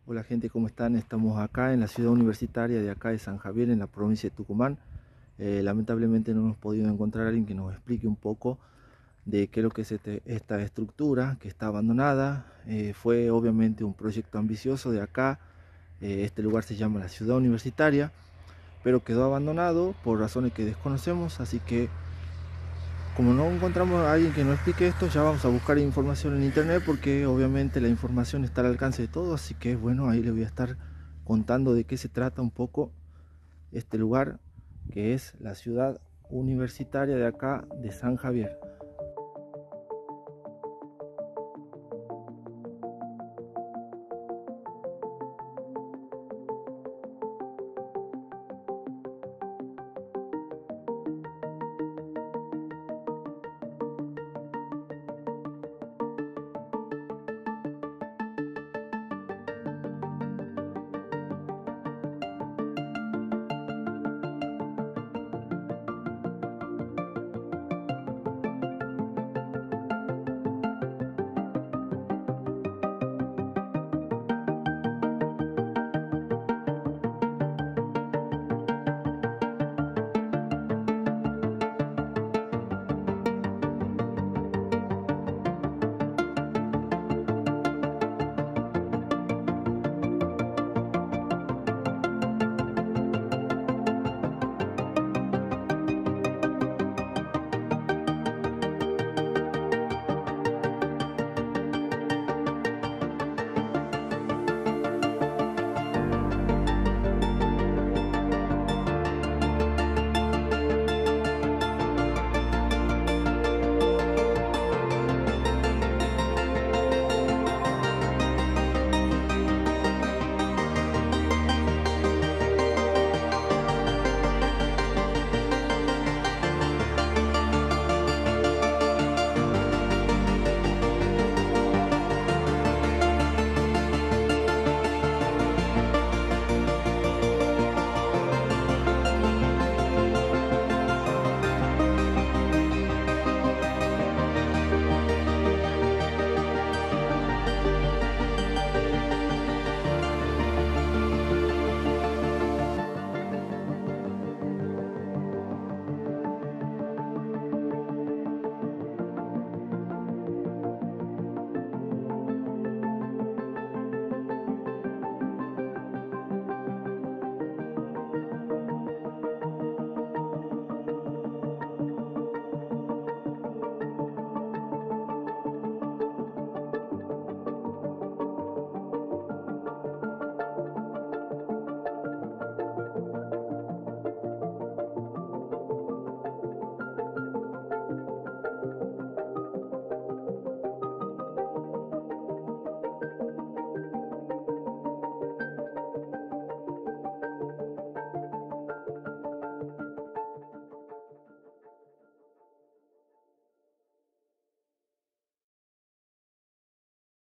Hola gente, ¿cómo están? Estamos acá en la ciudad universitaria de acá de San Javier, en la provincia de Tucumán. Lamentablemente no hemos podido encontrar a alguien que nos explique un poco de qué es lo que es esta estructura que está abandonada. Fue obviamente un proyecto ambicioso de acá. Este lugar se llama la Ciudad Universitaria, pero quedó abandonado por razones que desconocemos, así que como no encontramos a alguien que nos explique esto, ya vamos a buscar información en internet porque obviamente la información está al alcance de todos, así que bueno, ahí les voy a estar contando de qué se trata un poco este lugar que es la ciudad universitaria de acá de San Javier.